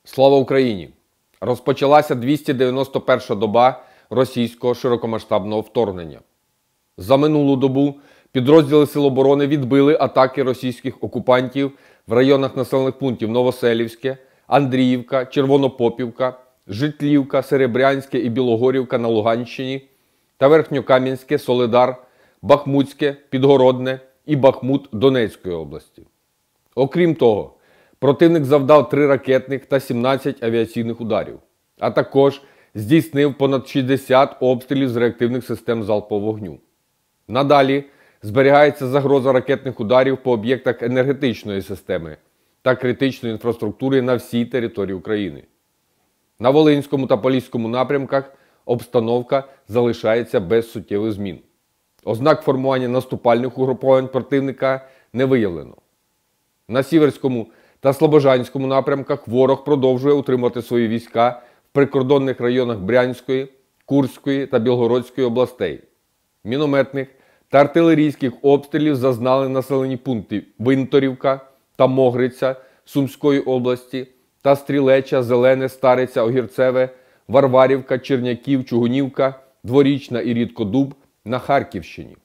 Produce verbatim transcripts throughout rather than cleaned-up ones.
Слава Україні! Розпочалася двісті дев'яносто перша доба російського широкомасштабного вторгнення. За минулу добу підрозділи Сил оборони відбили атаки російських окупантів в районах населених пунктів Новоселівське, Андріївка, Червонопопівка, Житлівка, Серебрянське і Білогорівка на Луганщині та Верхньокам'янське, Солидар, Бахмутське, Підгородне і Бахмут Донецької області. Окрім того, противник завдав три ракетних та сімнадцять авіаційних ударів, а також здійснив понад шістдесят обстрілів з реактивних систем залпового вогню. Надалі зберігається загроза ракетних ударів по об'єктах енергетичної системи та критичної інфраструктури на всій території України. На Волинському та Поліському напрямках обстановка залишається без суттєвих змін. Ознак формування наступальних угруповань противника не виявлено. На Сіверському та Слобожанському напрямках ворог продовжує утримувати свої війська в прикордонних районах Брянської, Курської та Білгородської областей. Мінометних та артилерійських обстрілів зазнали населені пункти Винторівка та Могриця Сумської області та Стрілеча, Зелене, Стариця, Огірцеве, Варварівка, Черняків, Чугунівка, Дворічна і Рідкодуб на Харківщині.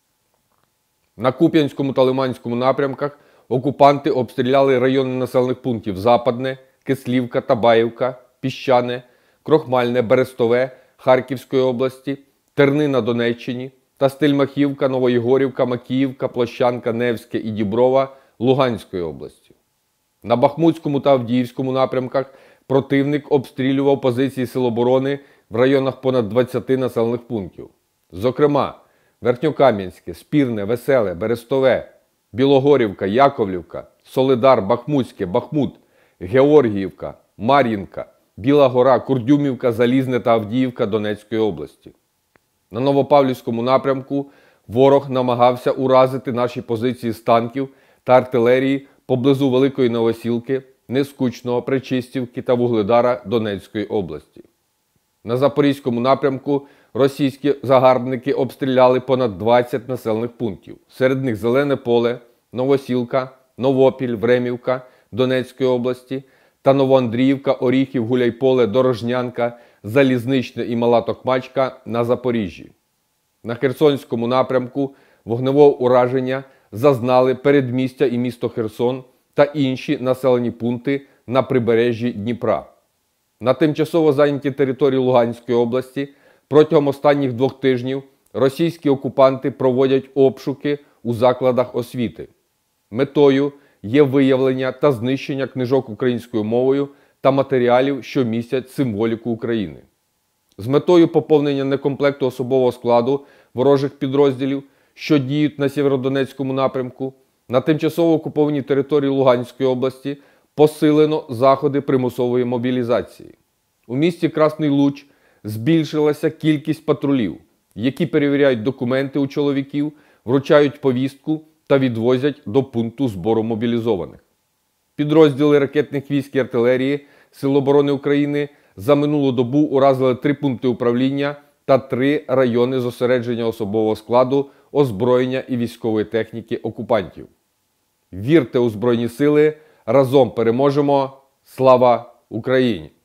На Куп'янському та Лиманському напрямках окупанти обстріляли райони населених пунктів Западне, Кислівка, Табаївка, Піщане, Крохмальне, Берестове Харківської області, Терни на Донеччині та Стельмахівка, Новоєгорівка, Макіївка, Площанка, Невське і Діброва Луганської області. На Бахмутському та Авдіївському напрямках противник обстрілював позиції Сил оборони в районах понад двадцяти населених пунктів. Зокрема, Верхньокам'янське, Спірне, Веселе, Берестове, Білогорівка, Яковлівка, Солидар, Бахмутське, Бахмут, Георгіївка, Мар'їнка, Біла Гора, Курдюмівка, Залізне та Авдіївка Донецької області. На Новопавлівському напрямку ворог намагався уразити наші позиції з танків та артилерії поблизу Великої Новосілки, Нескучного, Пречистівки та Вугледара Донецької області. На Запорізькому напрямку російські загарбники обстріляли понад двадцять населених пунктів. Серед них Зелене Поле, Новосілка, Новопіль, Времівка Донецької області та Новоандріївка, Оріхів, Гуляйполе, Дорожнянка, Залізничне і Мала Токмачка на Запоріжжі. На Херсонському напрямку вогневого ураження зазнали передмістя і місто Херсон та інші населені пункти на прибережжі Дніпра. На тимчасово зайнятій території Луганської області протягом останніх двох тижнів російські окупанти проводять обшуки у закладах освіти. Метою є виявлення та знищення книжок українською мовою та матеріалів, що містять символіку України. З метою поповнення некомплекту особового складу ворожих підрозділів, що діють на Сєвєродонецькому напрямку, на тимчасово окупованій території Луганської області посилено заходи примусової мобілізації. У місті Красний Луч збільшилася кількість патрулів, які перевіряють документи у чоловіків, вручають повістку та відвозять до пункту збору мобілізованих. Підрозділи ракетних військ і артилерії Сил оборони України за минулу добу уразили три пункти управління та три райони зосередження особового складу, озброєння і військової техніки окупантів. Вірте у Збройні Сили! Разом переможемо! Слава Україні!